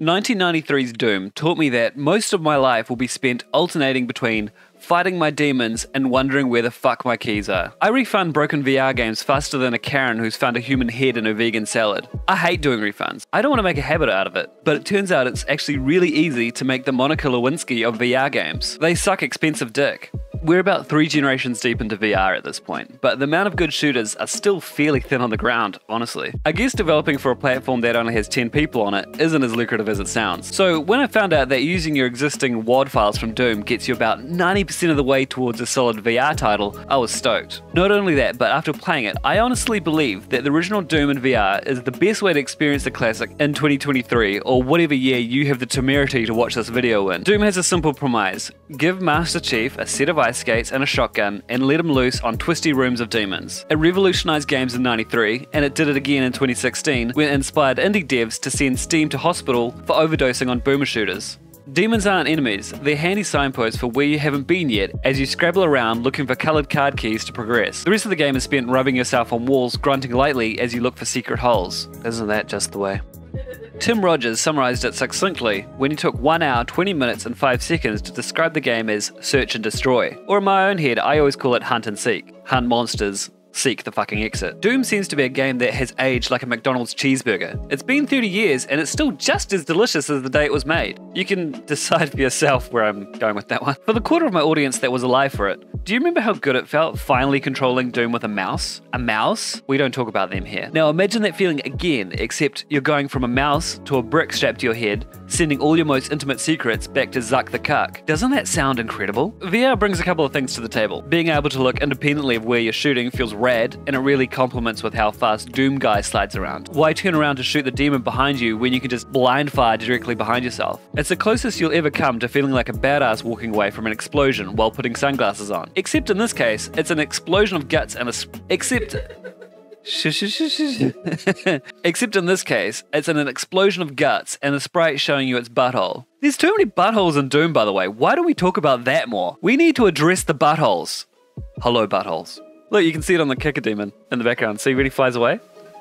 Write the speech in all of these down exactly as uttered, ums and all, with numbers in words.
nineteen ninety-three's Doom taught me that most of my life will be spent alternating between fighting my demons and wondering where the fuck my keys are. I refund broken V R games faster than a Karen who's found a human head in a vegan salad. I hate doing refunds. I don't want to make a habit out of it, but it turns out it's actually really easy to make the Monica Lewinsky of V R games. They suck expensive dick. We're about three generations deep into V R at this point, but the amount of good shooters are still fairly thin on the ground, honestly. I guess developing for a platform that only has ten people on it isn't as lucrative as it sounds. So when I found out that using your existing W A D files from Doom gets you about ninety percent of the way towards a solid V R title, I was stoked. Not only that, but after playing it, I honestly believe that the original Doom in V R is the best way to experience the classic in twenty twenty-three, or whatever year you have the temerity to watch this video in. Doom has a simple premise: give Master Chief a set of ice skates and a shotgun and let him loose on twisty rooms of demons. It revolutionized games in ninety-three, and it did it again in twenty sixteen when it inspired indie devs to send Steam to hospital for overdosing on boomer shooters. Demons aren't enemies, they're handy signposts for where you haven't been yet as you scrabble around looking for coloured card keys to progress. The rest of the game is spent rubbing yourself on walls, grunting lightly as you look for secret holes. Isn't that just the way? Tim Rogers summarised it succinctly when he took one hour, twenty minutes and five seconds to describe the game as search and destroy. Or in my own head, I always call it hunt and seek. Hunt monsters, seek the fucking exit. Doom seems to be a game that has aged like a McDonald's cheeseburger. It's been thirty years and it's still just as delicious as the day it was made. You can decide for yourself where I'm going with that one. For the quarter of my audience that was alive for it, do you remember how good it felt finally controlling Doom with a mouse? A mouse? We don't talk about them here. Now imagine that feeling again, except you're going from a mouse to a brick strapped to your head, sending all your most intimate secrets back to Zuck the Cuck. Doesn't that sound incredible? V R brings a couple of things to the table. Being able to look independently of where you're shooting feels rad, and it really complements with how fast Doom Guy slides around. Why turn around to shoot the demon behind you when you can just blind fire directly behind yourself? It's the closest you'll ever come to feeling like a badass walking away from an explosion while putting sunglasses on. Except in this case, it's an explosion of guts and a sp- except except in this case, it's an explosion of guts and a sprite showing you its butthole. There's too many buttholes in Doom, by the way. Why don't we talk about that more? We need to address the buttholes. Hello, buttholes. Look, you can see it on the kicker demon in the background. See when he flies away?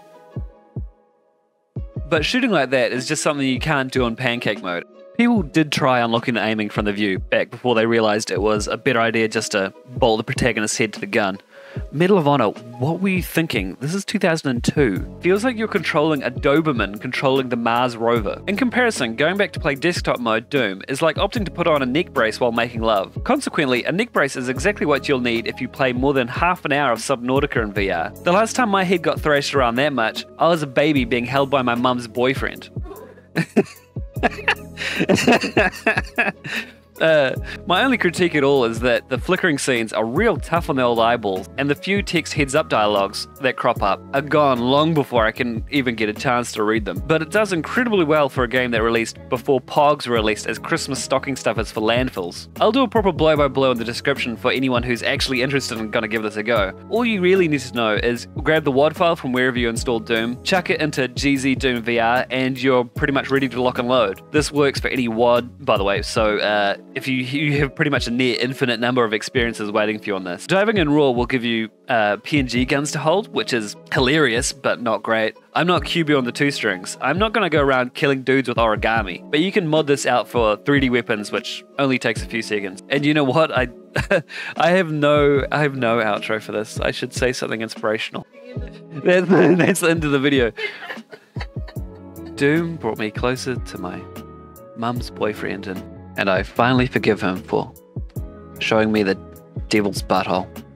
But shooting like that is just something you can't do in pancake mode. People did try unlocking the aiming from the view back before they realised it was a better idea just to bolt the protagonist's head to the gun. Medal of Honor, what were you thinking? This is two thousand two. Feels like you're controlling a Doberman controlling the Mars rover. In comparison, going back to play desktop mode Doom is like opting to put on a neck brace while making love. Consequently, a neck brace is exactly what you'll need if you play more than half an hour of Subnautica in V R. The last time my head got thrashed around that much, I was a baby being held by my mum's boyfriend. Uh, my only critique at all is that the flickering scenes are real tough on the old eyeballs, and the few text heads up dialogues that crop up are gone long before I can even get a chance to read them. But it does incredibly well for a game that released before Pogs were released as Christmas stocking stuffers for landfills. I'll do a proper blow by blow in the description for anyone who's actually interested and gonna give this a go. All you really need to know is grab the W A D file from wherever you installed Doom, chuck it into GZDoomVR, and you're pretty much ready to lock and load. This works for any W A D, by the way, so uh, if you, you have pretty much a near infinite number of experiences waiting for you on this. Diving in Raw will give you uh, P N G guns to hold, which is hilarious, but not great. I'm not Q B on the two strings. I'm not going to go around killing dudes with origami, but you can mod this out for three D weapons, which only takes a few seconds. And you know what? I I have no I have no outro for this. I should say something inspirational. That's, that's the end of the video. Doom brought me closer to my mum's boyfriend, and, and I finally forgive him for showing me the devil's butthole.